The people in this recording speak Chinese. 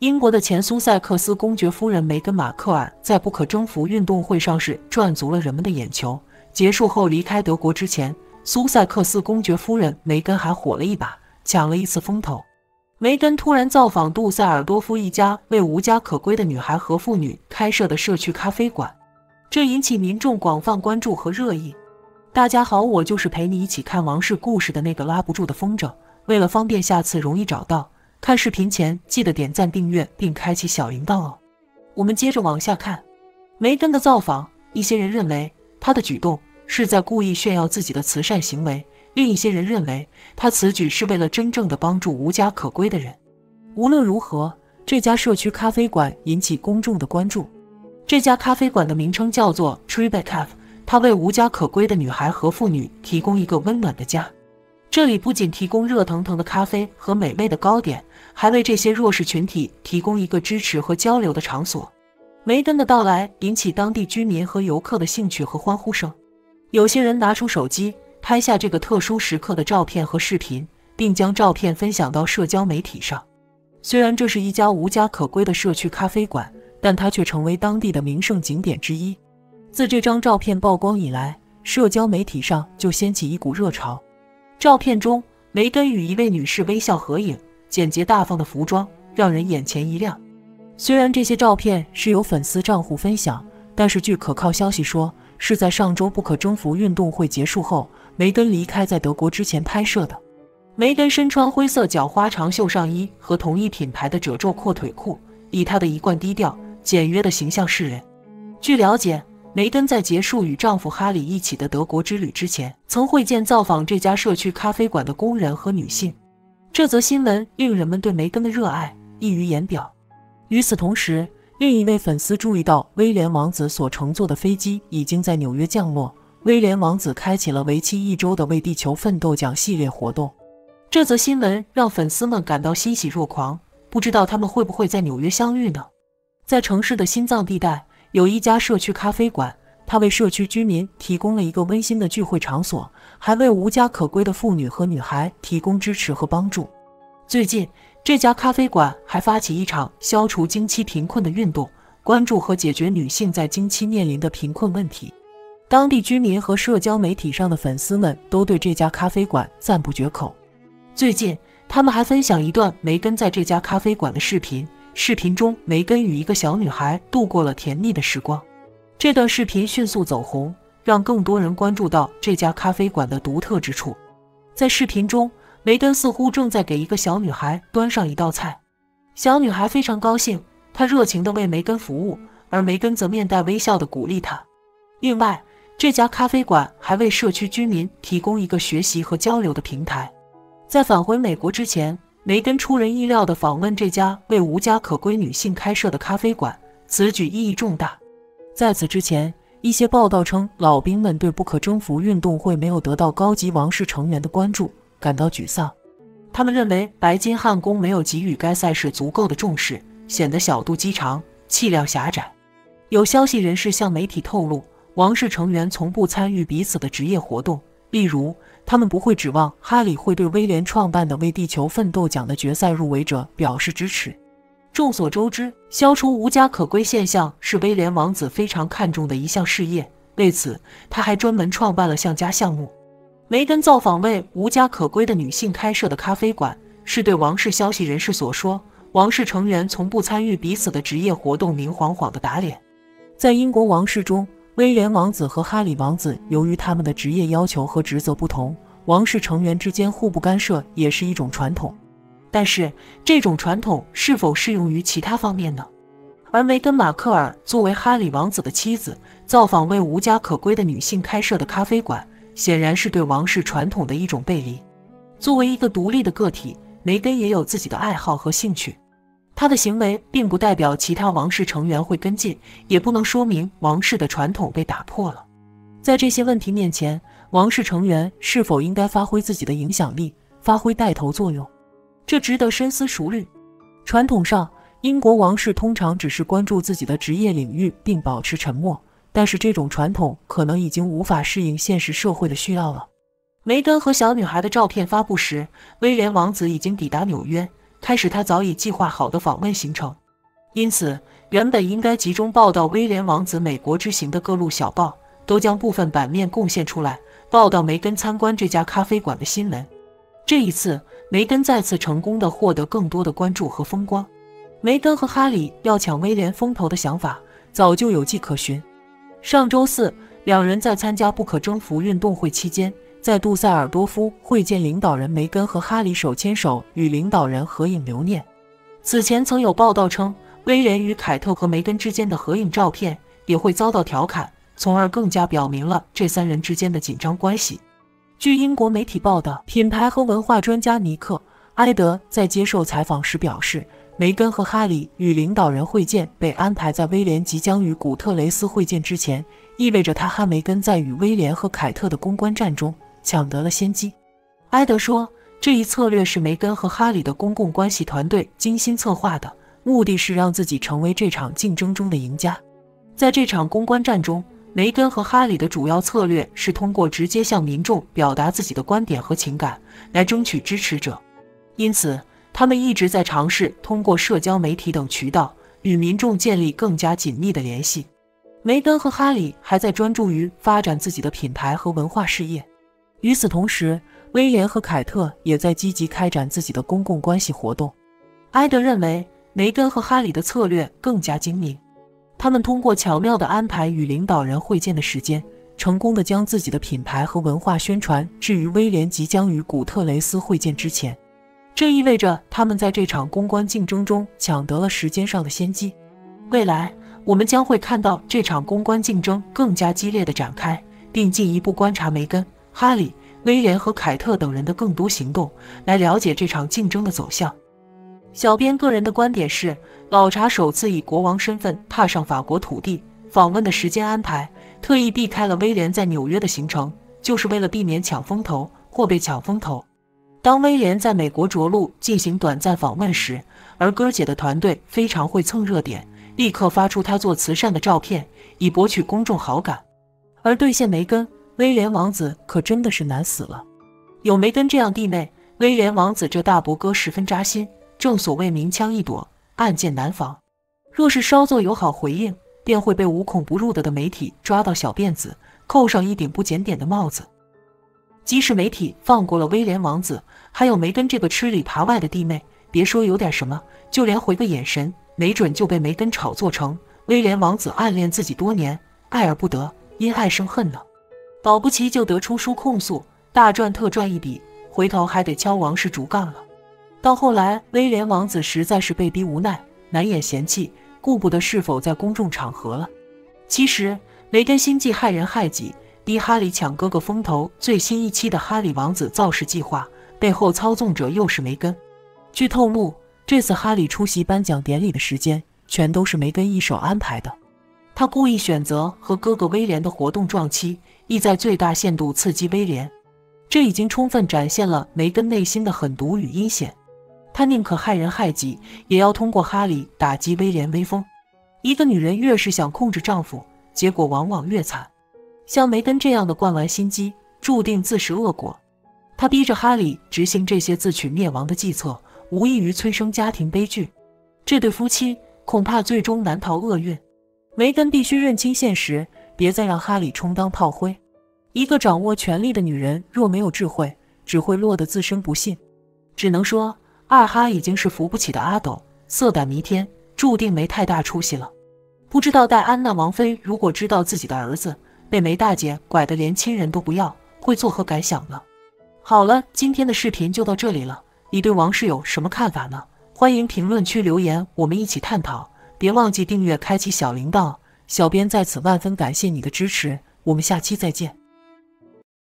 英国的前苏塞克斯公爵夫人梅根·马克尔在不可征服运动会上是赚足了人们的眼球。结束后离开德国之前，苏塞克斯公爵夫人梅根还火了一把，抢了一次风头。梅根突然造访杜塞尔多夫一家为无家可归的女孩和妇女开设的社区咖啡馆，这引起民众广泛关注和热议。大家好，我就是陪你一起看王室故事的那个拉不住的风筝。为了方便下次容易找到，看视频前记得点赞订阅并开启小铃铛哦。我们接着往下看。梅根的造访，一些人认为她的举动是在故意炫耀自己的慈善行为，另一些人认为她此举是为了真正的帮助无家可归的人。无论如何，这家社区咖啡馆引起公众的关注。这家咖啡馆的名称叫做 Tribeca Cafe， 它为无家可归的女孩和妇女提供一个温暖的家。这里不仅提供热腾腾的咖啡和美味的糕点，还为这些弱势群体提供一个支持和交流的场所。梅根的到来引起当地居民和游客的兴趣和欢呼声。有些人拿出手机拍下这个特殊时刻的照片和视频，并将照片分享到社交媒体上。虽然这是一家无家可归的社区咖啡馆，但它却成为当地的名胜景点之一。自这张照片曝光以来，社交媒体上就掀起一股热潮。照片中，梅根与一位女士微笑合影，简洁大方的服装让人眼前一亮。虽然这些照片是由粉丝账户分享，但是据可靠消息说，是在上周不可征服运动会结束后，梅根离开在德国之前拍摄的。梅根身穿灰色绞花长袖上衣和同一品牌的褶皱阔腿裤，以她的一贯低调、简约的形象示人。据了解，梅根在结束与丈夫哈里一起的德国之旅之前，曾会见造访这家社区咖啡馆的工人和女性。这则新闻令人们对梅根的热爱溢于言表。与此同时，另一位粉丝注意到威廉王子所乘坐的飞机已经在纽约降落。威廉王子开启了为期1周的为地球奋斗奖系列活动。这则新闻让粉丝们感到欣喜若狂，不知道他们会不会在纽约相遇呢？在城市的心脏地带，有一家社区咖啡馆，它为社区居民提供了一个温馨的聚会场所，还为无家可归的妇女和女孩提供支持和帮助。最近，这家咖啡馆还发起一场消除经期贫困的运动，关注和解决女性在经期面临的贫困问题。当地居民和社交媒体上的粉丝们都对这家咖啡馆赞不绝口。最近，他们还分享一段梅根在这家咖啡馆的视频。视频中，梅根与一个小女孩度过了甜蜜的时光。这段视频迅速走红，让更多人关注到这家咖啡馆的独特之处。在视频中，梅根似乎正在给一个小女孩端上一道菜。小女孩非常高兴，她热情地为梅根服务，而梅根则面带微笑地鼓励她。另外，这家咖啡馆还为社区居民提供一个学习和交流的平台。在返回美国之前，梅根出人意料地访问这家为无家可归女性开设的咖啡馆，此举意义重大。在此之前，一些报道称老兵们对不可征服运动会没有得到高级王室成员的关注感到沮丧。他们认为白金汉宫没有给予该赛事足够的重视，显得小肚鸡肠，气量狭窄。有消息人士向媒体透露，王室成员从不参与彼此的职业活动，例如他们不会指望哈里会对威廉创办的为地球奋斗奖的决赛入围者表示支持。众所周知，消除无家可归现象是威廉王子非常看重的一项事业，为此他还专门创办了项家项目。梅根造访为无家可归的女性开设的咖啡馆，是对王室消息人士所说王室成员从不参与彼此的职业活动明晃晃的打脸。在英国王室中，威廉王子和哈里王子由于他们的职业要求和职责不同，王室成员之间互不干涉也是一种传统。但是这种传统是否适用于其他方面呢？而梅根·马克尔作为哈里王子的妻子，造访为无家可归的女性开设的咖啡馆，显然是对王室传统的一种背离。作为一个独立的个体，梅根也有自己的爱好和兴趣。她的行为并不代表其他王室成员会跟进，也不能说明王室的传统被打破了。在这些问题面前，王室成员是否应该发挥自己的影响力，发挥带头作用？这值得深思熟虑。传统上，英国王室通常只是关注自己的职业领域并保持沉默，但是这种传统可能已经无法适应现实社会的需要了。梅根和小女孩的照片发布时，威廉王子已经抵达纽约， 开始他早已计划好的访问行程。因此，原本应该集中报道威廉王子美国之行的各路小报，都将部分版面贡献出来，报道梅根参观这家咖啡馆的新闻。这一次，梅根再次成功地获得更多的关注和风光。梅根和哈里要抢威廉风头的想法早就有迹可循。上周四，两人在参加不可征服运动会期间，在杜塞尔多夫会见领导人梅根和哈里手牵手与领导人合影留念。此前曾有报道称，威廉与凯特和梅根之间的合影照片也会遭到调侃，从而更加表明了这三人之间的紧张关系。据英国媒体报道，品牌和文化专家尼克·埃德在接受采访时表示，梅根和哈里与领导人会见被安排在威廉即将与古特雷斯会见之前，意味着他和梅根在与威廉和凯特的公关战中抢得了先机。埃德说，这一策略是梅根和哈里的公共关系团队精心策划的，目的是让自己成为这场竞争中的赢家。在这场公关战中，梅根和哈里的主要策略是通过直接向民众表达自己的观点和情感，来争取支持者。因此，他们一直在尝试通过社交媒体等渠道与民众建立更加紧密的联系。梅根和哈里还在专注于发展自己的品牌和文化事业。与此同时，威廉和凯特也在积极开展自己的公共关系活动。埃德认为，梅根和哈里的策略更加精明，他们通过巧妙地安排与领导人会见的时间，成功地将自己的品牌和文化宣传置于威廉即将与古特雷斯会见之前。这意味着他们在这场公关竞争中抢得了时间上的先机。未来，我们将会看到这场公关竞争更加激烈地展开，并进一步观察梅根、哈里、威廉和凯特等人的更多行动，来了解这场竞争的走向。小编个人的观点是，老查首次以国王身份踏上法国土地，访问的时间安排特意避开了威廉在纽约的行程，就是为了避免抢风头或被抢风头。当威廉在美国着陆进行短暂访问时，而哥姐的团队非常会蹭热点，立刻发出他做慈善的照片，以博取公众好感。而兑现梅根、威廉王子可真的是难死了。有梅根这样弟妹，威廉王子这大伯哥十分扎心。正所谓明枪易躲，暗箭难防。若是稍作友好回应，便会被无孔不入的媒体抓到小辫子，扣上一顶不检点的帽子。即使媒体放过了威廉王子，还有梅根这个吃里扒外的弟妹，别说有点什么，就连回个眼神，没准就被梅根炒作成威廉王子暗恋自己多年，爱而不得，因爱生恨呢。保不齐就得出书控诉，大赚特赚一笔，回头还得敲王室竹杠了。到后来，威廉王子实在是被逼无奈，难掩嫌弃，顾不得是否在公众场合了。其实，梅根心计害人害己，逼哈里抢哥哥风头，最新一期的哈里王子造势计划背后操纵者又是梅根。据透露，这次哈里出席颁奖典礼的时间全都是梅根一手安排的。他故意选择和哥哥威廉的活动撞期，意在最大限度刺激威廉。这已经充分展现了梅根内心的狠毒与阴险。她宁可害人害己，也要通过哈里打击威廉威风。一个女人越是想控制丈夫，结果往往越惨。像梅根这样的惯玩心机，注定自食恶果。她逼着哈里执行这些自取灭亡的计策，无异于催生家庭悲剧。这对夫妻恐怕最终难逃厄运。梅根必须认清现实，别再让哈里充当炮灰。一个掌握权力的女人若没有智慧，只会落得自身不幸。只能说，二哈已经是扶不起的阿斗，色胆弥天，注定没太大出息了。不知道戴安娜王妃如果知道自己的儿子被梅大姐拐得连亲人都不要，会作何感想呢？好了，今天的视频就到这里了，你对王室有什么看法呢？欢迎评论区留言，我们一起探讨。别忘记订阅，开启小铃铛。小编在此万分感谢你的支持，我们下期再见。